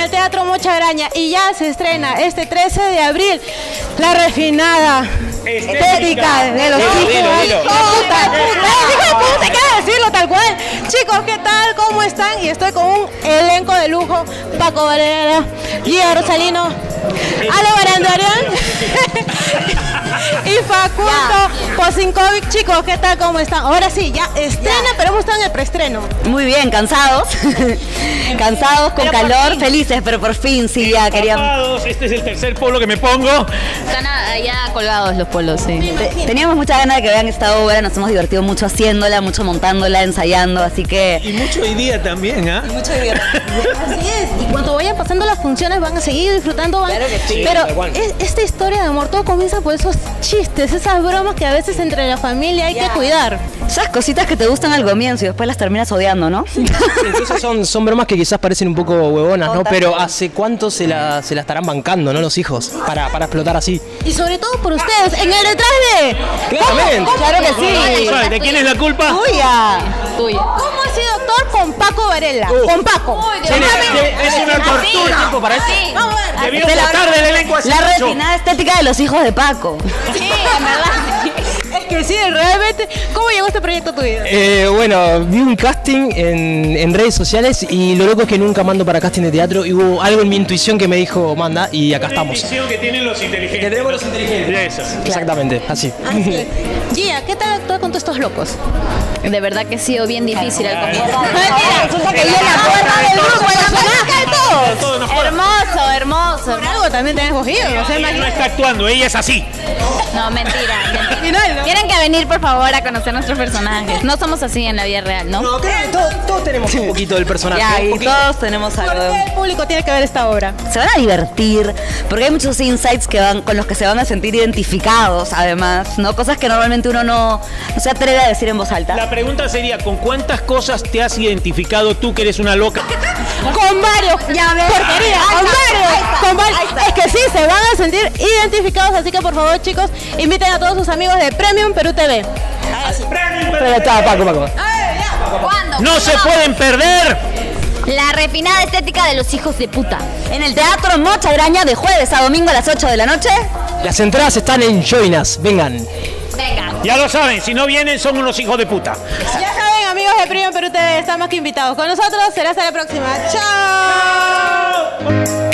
el Teatro Mocha Graña y ya se estrena este 13 de abril La Refinada Estética de los hijos de puta. ¿Qué quiere decirlo tal cual? Chicos, ¿qué tal? ¿Cómo están? Y estoy con un elenco de lujo: Paco Varela, Gia Rosalino, Ale Barandarian y Facundo Posinkovic. Chicos, ¿qué tal? ¿Cómo están? Ahora sí, ya estrena, pero hemos estado en el preestreno. Muy bien, cansados. Cansados, con calor, felices, pero por fin sí, ya queríamos. Este es el tercer polo que me pongo. Están allá colgados los polos, sí. Teníamos mucha ganas de que vean esta obra, nos hemos divertido mucho haciéndola, mucho montándola, ensayando, así que... Y mucho hoy día también, ¿ah? Y mucho divertido. Así es, y cuando vayan pasando las funciones van a seguir disfrutando. Claro que sí. Pero esta historia de amor, todo comienza por esos chistes, esas bromas que a veces entre la familia hay que cuidar. Esas cositas que te gustan al comienzo y después las terminas odiando, ¿no? Entonces son bromas que quizás parecen un poco huevonas, ¿no? Pero ¿hace cuánto se la estarán bancando, ¿no? Los hijos, para explotar así. Y sobre todo por ustedes, en el detrás de... Claramente. Claro que sí. ¿De quién es la culpa? Tuya. ¿Cómo ha sido actor con Paco Varela? Con Paco. Es una tortura. Para eso. Vamos a ver. Debieron botar del elenco así. La refinada estética de los hijos de Paco. Sí, en verdad. Es que sí, realmente. ¿Cómo llegó este proyecto a tu vida? Bueno, vi un casting en redes sociales y lo loco es que nunca mando para casting de teatro y hubo algo en mi intuición que me dijo, manda, y acá estamos. La intuición que tienen los inteligentes. Que tenemos los inteligentes. Eso. Exactamente, así. Gia, ¿qué tal actuar con todos estos locos? De verdad que ha sido bien difícil al comienzo. Resulta que viene a puerta del grupo, la pareja de todos. Hermoso, hermoso. Por algo también tenés cogido. O sea, Ella no está actuando, ella es así. No, mentira. Final, ¿no? Tienen que venir, por favor, a conocer nuestros personajes. No somos así en la vida real, ¿no? No, creo que todos tenemos un poquito del personaje. Ya, un y poquito. todos tenemos ¿Por algo. qué el público tiene que ver esta obra? Se van a divertir, porque hay muchos insights con los que se van a sentir identificados, además, ¿no? Cosas que normalmente uno no se atreve a decir en voz alta. La pregunta sería, ¿con cuántas cosas te has identificado tú que eres una loca? Con varios. Ya ves. Porquería. Con varios. Es que sí, se van a sentir identificados. Así que por favor, chicos, inviten a todos sus amigos de Premium Perú TV. Pero está, Paco. ¿Cuándo? ¡No se pueden perder! La refinada estética de los hijos de puta. En el Teatro Mocha Graña de jueves a domingo a las 8 de la noche. Las entradas están en Joinas, vengan. Venga. Ya lo saben, si no vienen son unos hijos de puta. Ya saben, amigos de Premium Perú TV, están más que invitados. Con nosotros será hasta la próxima. ¡Chao!